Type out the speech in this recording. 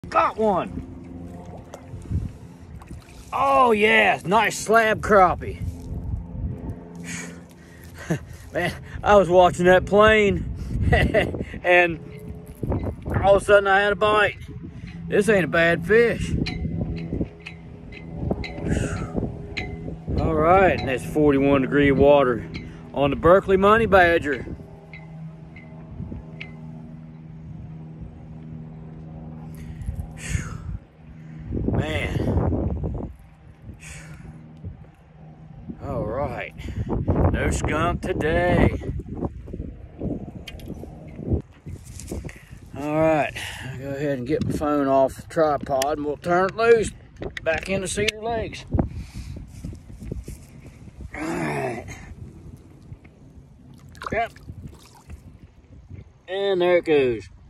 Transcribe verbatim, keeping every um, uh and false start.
Got one. Oh yeah, nice slab crappie. Man, I was watching that plane and all of a sudden I had a bite. This ain't a bad fish. All right, and that's forty-one degree water on the Berkley Money Badger. Man. All right, no skunk today. All right, I'll go ahead and get my phone off the tripod and we'll turn it loose back into Cedar Lakes. All right. Yep. And there it goes.